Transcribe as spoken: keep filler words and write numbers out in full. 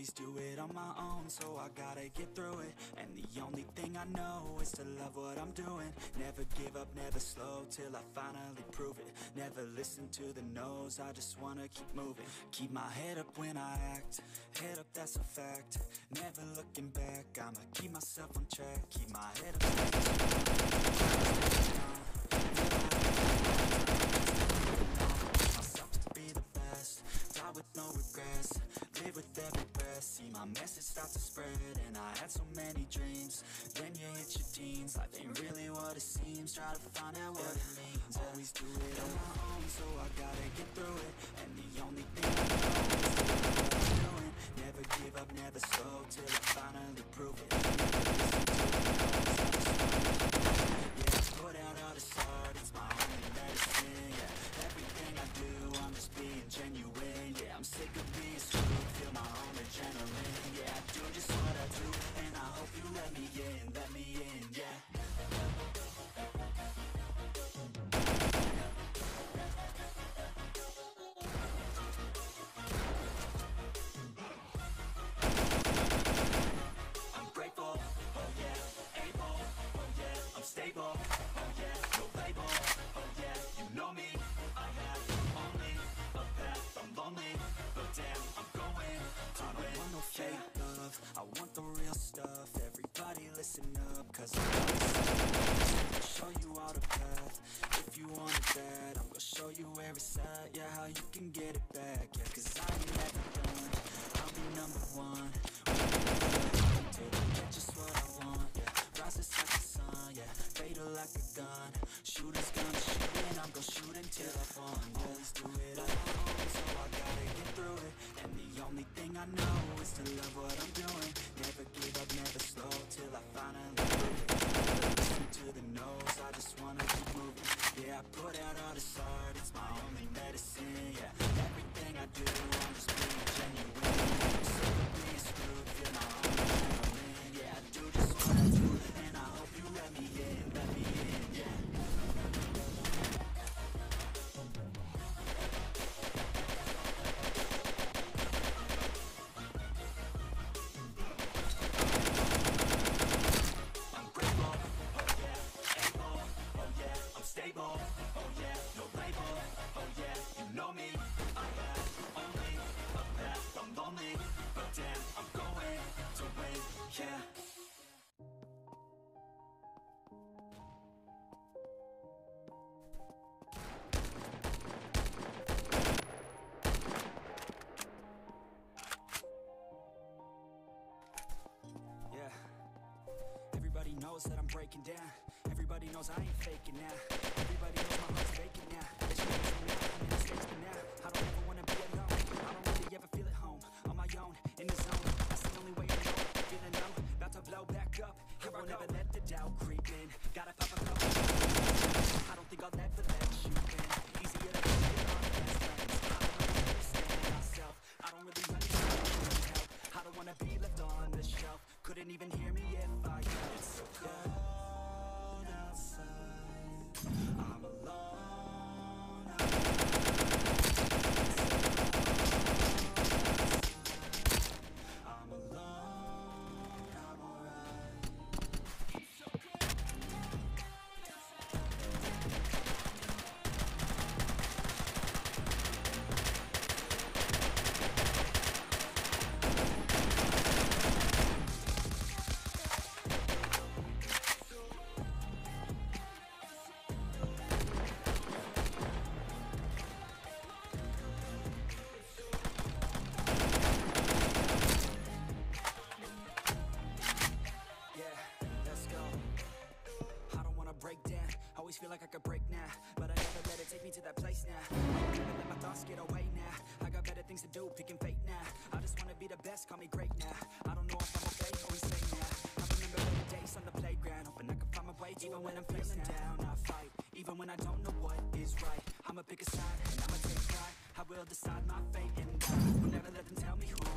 always do it on my own, so I gotta get through it. And the only thing I know is to love what I'm doing. Never give up, never slow, till I finally prove it. Never listen to the no's, I just wanna keep moving. Keep my head up when I act, head up, that's a fact. Never looking back, I'ma keep myself on track. Keep my head up, myself to be the best, die with no regrets, live with every breath. See my message start to spread, and I had so many dreams. Then you hit your teens, life ain't really what it seems. Try to find out what it means. Always do it on my own, so I gotta get through it. And the only thing I know is to love what I'm doing. Never give up, never slow, till I finally prove it. Never listen to the no's, I just wanna keep moving. Yeah, I put out all this art, it's my only medicine. Yeah, everything I do, I'm just being genuine. Yeah, I'm sick of being screwed, feel my own adrenaline. Yeah, I do just what I do, and I hope you let me in, let me in, yeah. I'm grateful, oh yeah, able, oh yeah, I'm stable, oh yeah, no label, oh yeah, you know me. I have only a path, I'm lonely, but damn, I'm going to win. I don't want no fake love, I want the real stuff. Everybody listen up, cause I'm gonna show you all the path. If you want it bad, I'm gonna show you where it's at. Yeah, how you can get it back. Yeah, cause I ain't never done, I'll be number one. Till I get just what I want. Yeah, rises like the sun. Yeah, fatal like a gun. Shooters gonna shoot, and I'm gonna shoot until I fall. Always do it on my own, so I gotta get through it. And the only thing I know is to love what I'm doing. Never give up, never slow, till I finally prove it. Never listen to the no's, I just wanna keep moving. Yeah, I put out all this art, it's my only medicine. Yeah, everything I do, I'm just being genuine. I'm sick of being screwed, feel my own adrenaline. Yeah, I do just what I do, and I hope you let me in, let me in, yeah. I'm grateful, oh yeah, able, oh yeah, I'm stable, oh yeah, no label, oh yeah, you know me. I have only a path, I'm lonely, but damn, I'm going to win, yeah. Yeah, everybody knows that I'm breaking down. Everybody knows I ain't faking now. Everybody knows my heart's vacant now. It's crazy now, I'm in the States for now. I don't ever wanna be alone, I don't really ever feel at home. On my own, in the zone, that's the only way I know. Feeling low, about to blow back up. Here I won't ever let the doubt creep in. Gotta pop a couple. I don't think I'll ever let you in. Easier to get on best friends. I don't really understand myself, I don't really understand help. I don't wanna be left on the shelf. Couldn't even hear me if I could. It's so cold outside, I'm alone. I'm alone, I'm alright. Always feel like I could break now, but I never let it take me to that place now. I never let my thoughts get away now. I got better things to do, picking fate now. I just wanna be the best, call me great now. I don't know if I'm okay or insane now. I remember better days on the playground, hoping I can find my way. Even when I'm feeling down, I fight. Even when I don't know what is right, I'ma pick a side and I'ma take pride. I will decide my fate and I will never let them tell me who